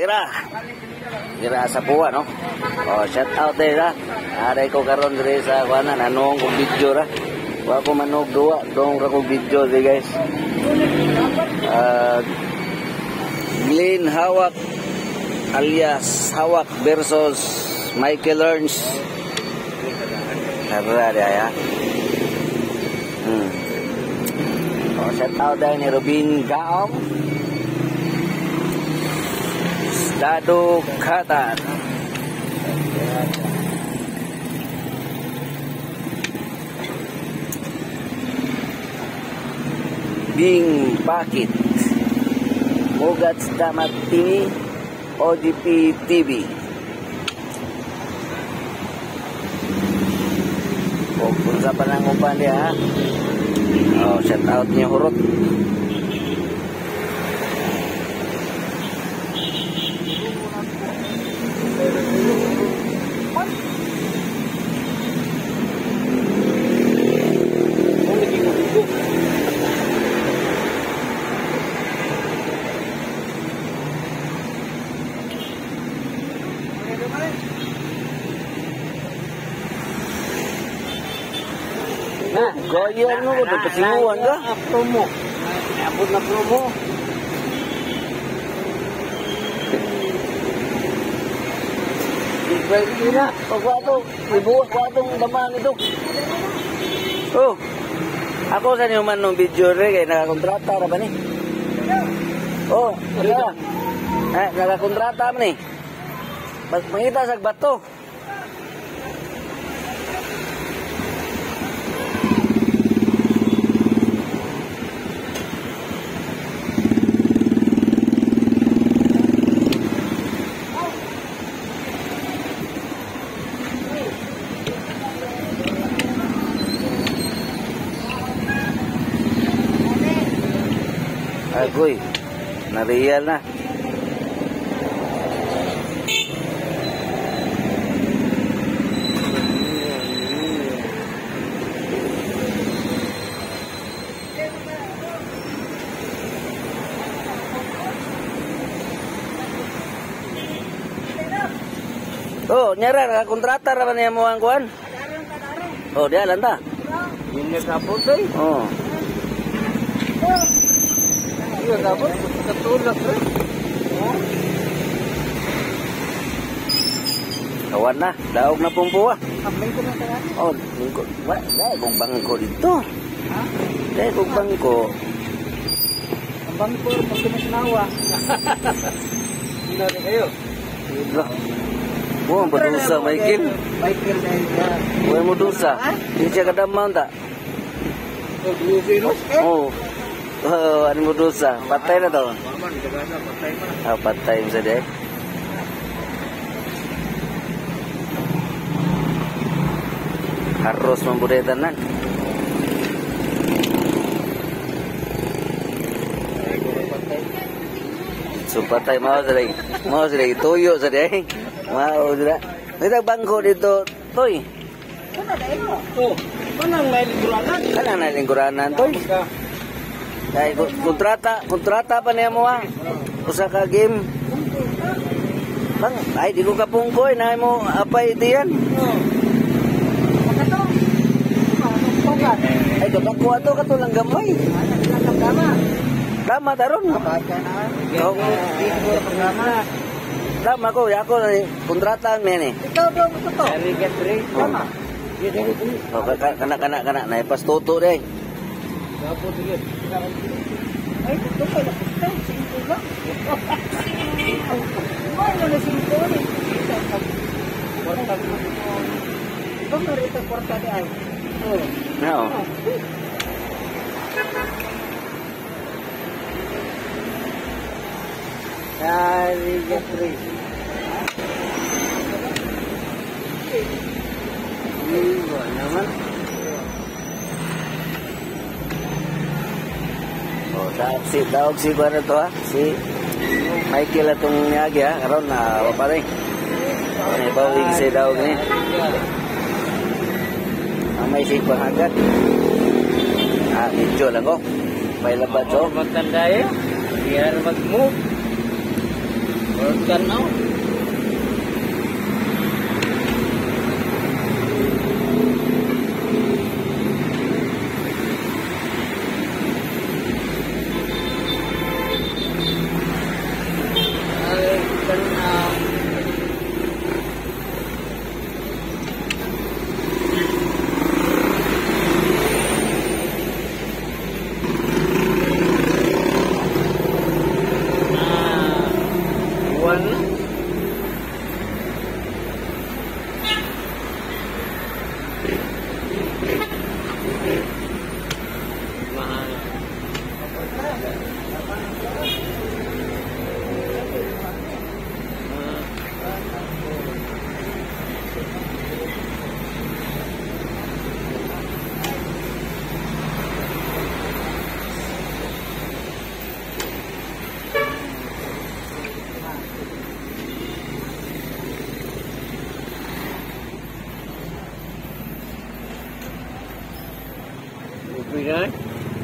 tira. Tira sa puwa, no? Oh, shout out there, ha? Aray ko karon dire sa kuanan, anong kong video, ra? Wa ko manog duwa, dong ra kong video, dire, guys. Glenn Hawak alias Hawak versus Michael Ernst. Tara, ya. Oh, shout out there ni Robin Gaong. Dado Qatar. Bing Bakit. Mugat Damat TV. ODP TV. Kung sa panangupan dia, ha? Oh, shout out niya hurot. Nah, goyer no ko pasinguan ka. Promo. Abot na promo. Pwede na. Pagwato, ibuwas watong damang ito. Oh. Ako sa niyo man nung video rin kaya nakakontrata ra ba ni? Oh, wala. Nakakontrata man ni. Mangita sa bato. Agoy, na-real na. Oh, nyara nakakontrata ra ba niya mo ang kuan? Oh, dia lanta. Ini kapot day. Oh. Iya kapot, ketulak re. Kawan na, daog na pumpuwa. Bangko na tayo. Oh, bangko. Wa, dai kung bangko dito. Ha? Dai kung bangko. Ang bangko pagkinawa. Sino rin kayo? Lah. Oh, berdosa Michael. Michael dahil. Buhay mo dosa. Hindi siya kadamang ta. Oh, blue virus. Oh. Oh, ano mo dosa? Patay na to. Paman, gagasa, patay pa na. Ah, patay mo sa dek. Harus membudayakan nan. Supatay mau sedih toyo sedih mau sudah. Kita bangko dito toy. Ano dahil mo? Oh, kanang nailingkuranan. Kanang nailingkuranan toy. Dahil kontrata pa niya mo ha. Usa ka game. Bang, ay di ko kapungkoy na mo apay diyan. Oh. Pagkato. Pagkat. Ay kapakuha to katulang gamay. Ano gama? Tama taron. Baca na. Oh. Tingko programa. Tama ko, ako kontratan me ni. Ikaw daw mo to. Very get free. Tama. Oh, kana naipas toto deh. Gapo sige. Ay, ito pa na pusta. Singko ba? Ano na singko ni? Kwarta mo. Ibang narita kwarta di ay. Oh. No. Dari Jeffrey. Iya, naman. Oh, daog si kuan to ha. Si Michael atong niagi ha. Karon na apa rin. Ano ba ig si daog ni? Ang may si pangagad. Ah, medyo lang ko. May labat to. Magtanda eh. Biar mag-move. Organ now. Kan?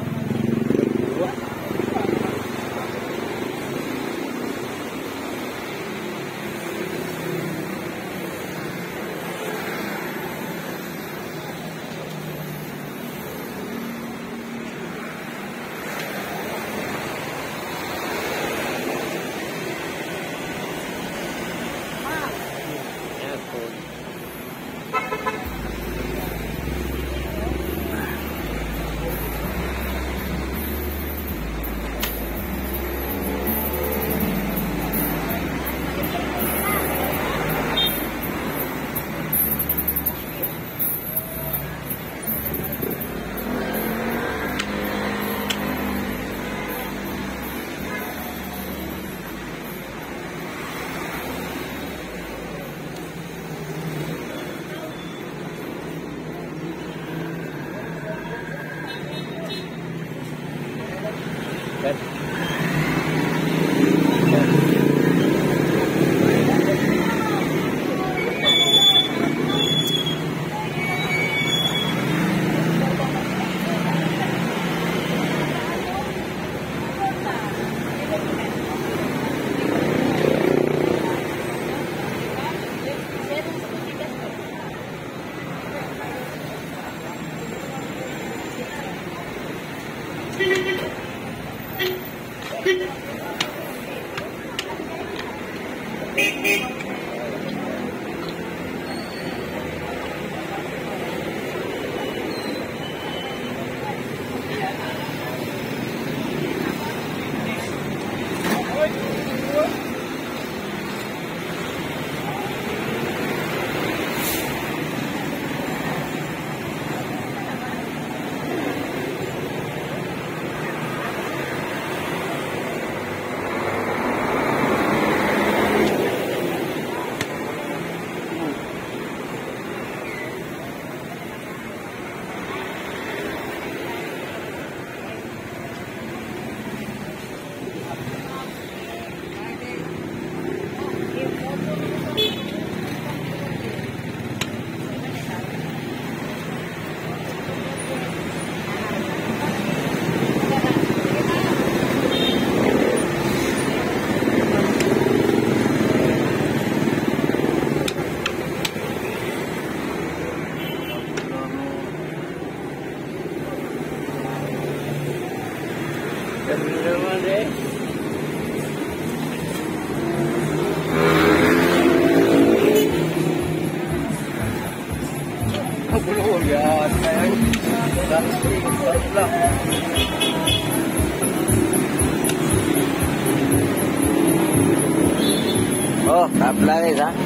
Oh, apply guys ha.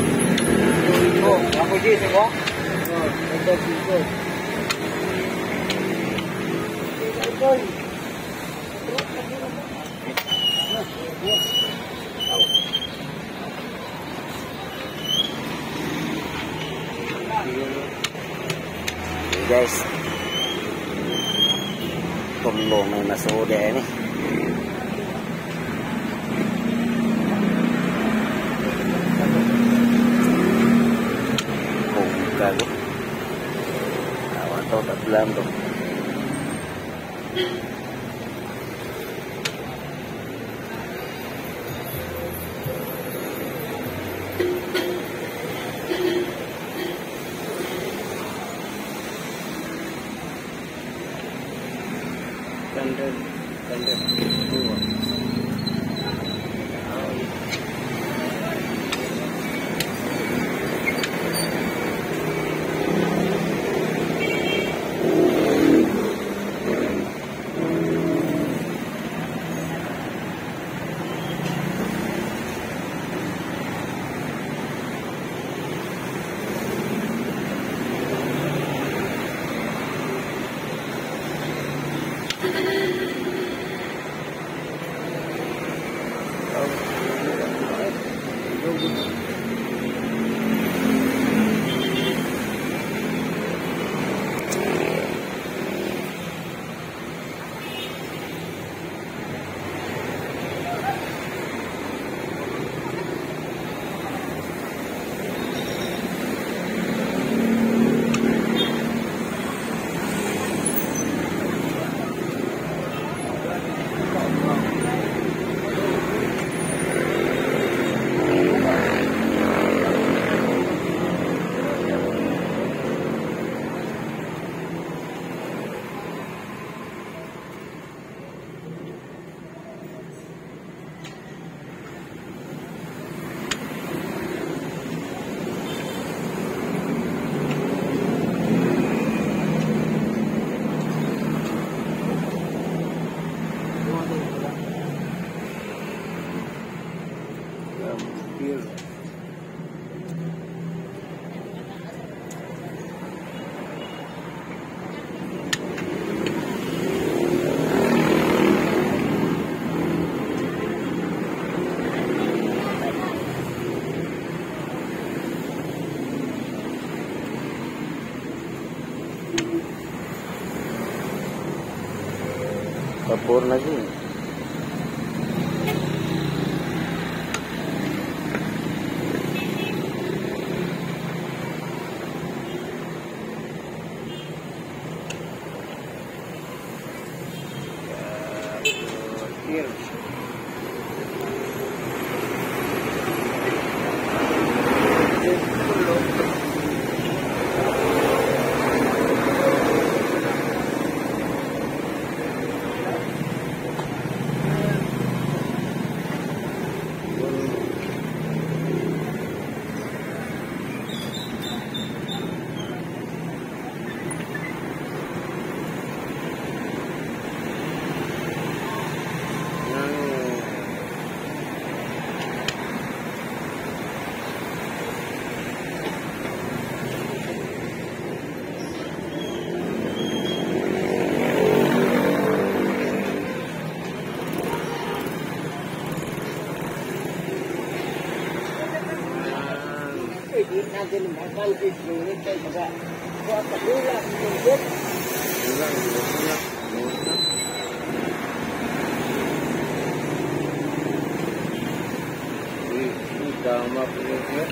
Oh, aku di tengok. Oh, ada tiga. Guys, tulong may masuda ni. Gago. Awan to tablam to. Kapur lagi. Natin bakal video ini kayak juga buat terulang mungkin. Ini gambar punya.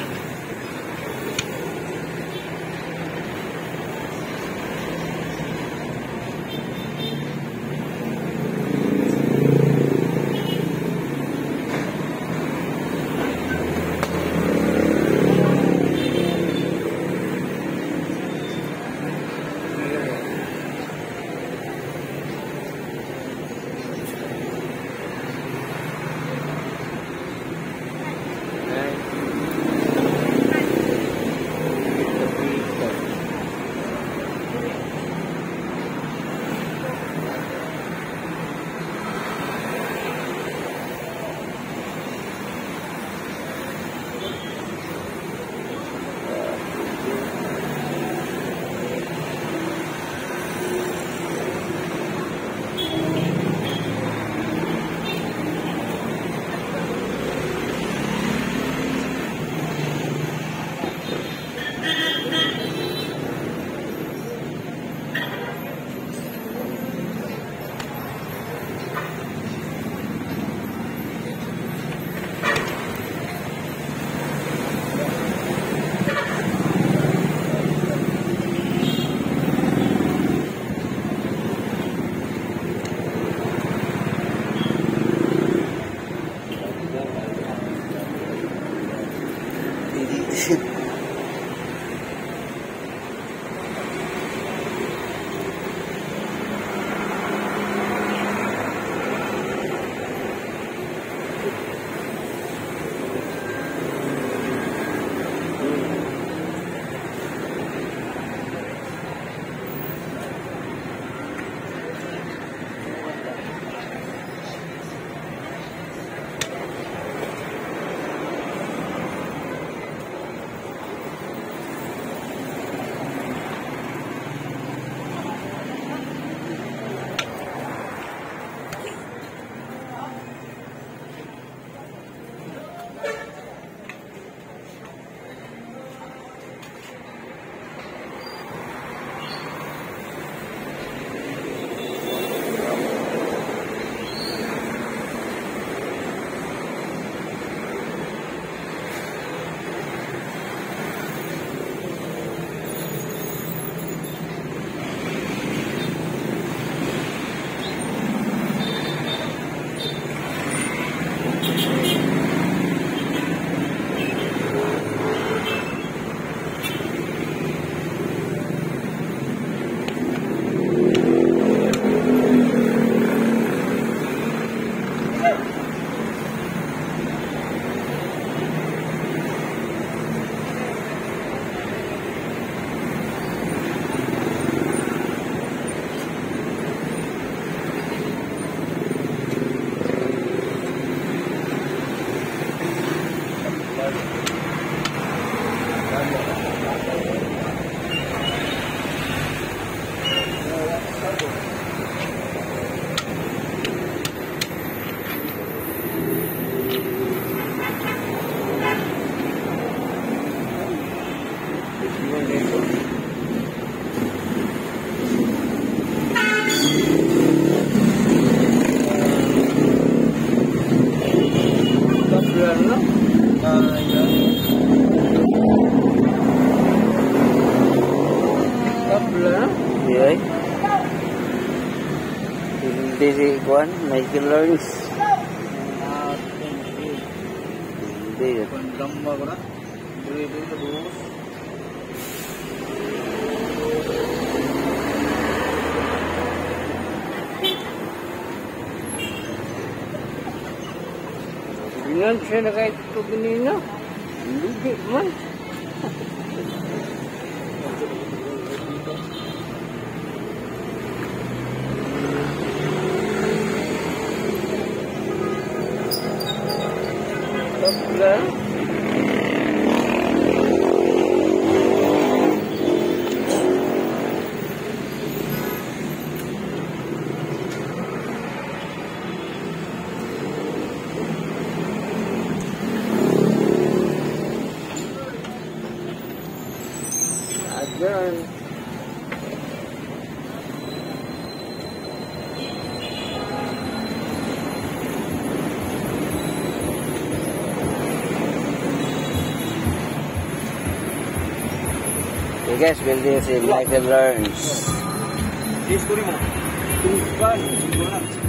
Kaya. Tabla. Yay. Hindi si Juan, Michael Lawrence. Hindi yun. Pandamba ko na. Dito sa buhos. Ganyan siya na kahit ito ganina. Hindi man. Tabla. Ayan. Okay guys, building si Michael Lawrence. Disco rin mo. Tumpal.